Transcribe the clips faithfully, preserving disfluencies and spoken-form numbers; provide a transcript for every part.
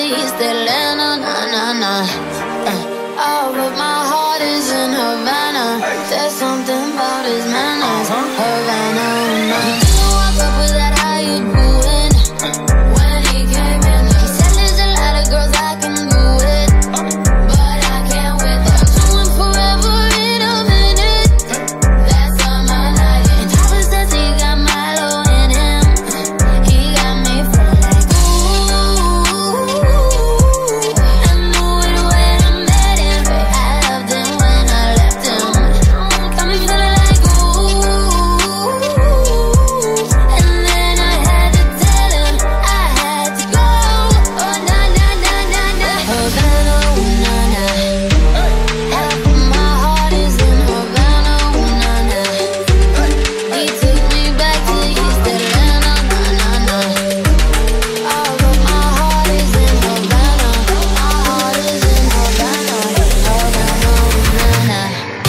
East Atlanta, na na na. Uh, oh, but my heart is in Havana. There's something about his manners, Havana. He didn't walk up with that, how you doing? When he came in, he said there's a lot of girls I can do it, but I can't with them. Doing forever in a minute. That's all my life. And Papa says he got Milo in him. He got me feeling like ooh. I knew it when I met him. I loved him when I left him. Got me feeling like ooh. And then I had to tell him I had to go. Oh na na na na na. Havana, ooh na na. Half of my heart is in Havana, ooh na na. He took me back to East Atlanta, na na na. Oh, but my heart is in Havana. My heart is in Havana, Havana, ooh na na.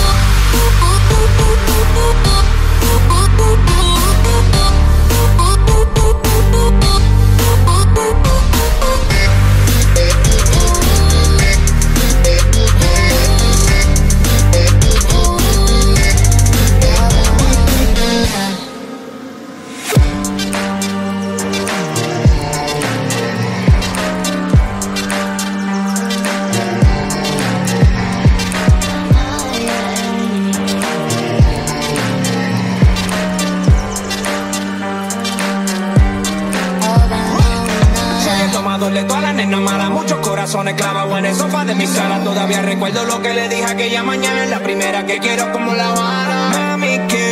He tomado de todas las nenas malas, muchos corazones clavados en el sofá de mi sala. Todavía recuerdo lo que le dije aquella mañana. Es la primera que quiero como La Habana. Mami, que